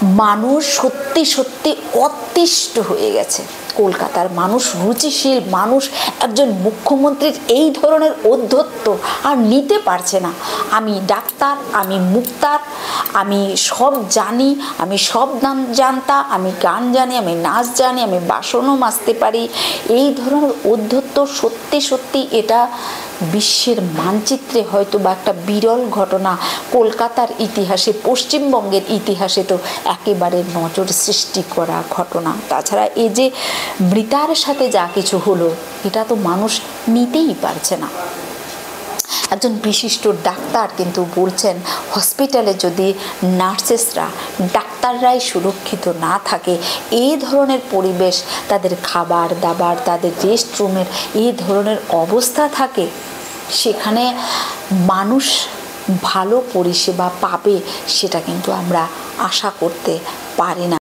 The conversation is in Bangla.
মানুষ সত্যি সত্যি অতিষ্ঠ হয়ে গেছে। কলকাতার মানুষ, রুচিশীল মানুষ, একজন মুখ্যমন্ত্রীর এই ধরনের ঔদ্ধত্য আর নিতে পারছে না। আমি ডাক্তার, আমি মুক্তার, আমি সব জানি, আমি সব জানতা, আমি গান জানি, আমি নাচ জানি, আমি বাসনও মাজতে পারি, এই ধরনের ঔদ্ধত্য সত্যি সত্যি এটা বিশ্বের মানচিত্রে হয়তো বা একটা বিরল ঘটনা। কলকাতার ইতিহাসে, পশ্চিমবঙ্গের ইতিহাসে তো একেবারে নজর সৃষ্টি করা ঘটনা। তাছাড়া এই যে মৃতার সাথে যা কিছু হলো, এটা তো মানুষ নিতেই পারছে না। একজন বিশিষ্ট ডাক্তার কিন্তু বলছেন, হসপিটালে যদি নার্সেসরা, ডাক্তাররাই সুরক্ষিত না থাকে, এই ধরনের পরিবেশ, তাদের খাবার দাবার, তাদের রেস্টরুমের এই ধরনের অবস্থা থাকে, সেখানে মানুষ ভালো পরিষেবা পাবে সেটা কিন্তু আমরা আশা করতে পারি না।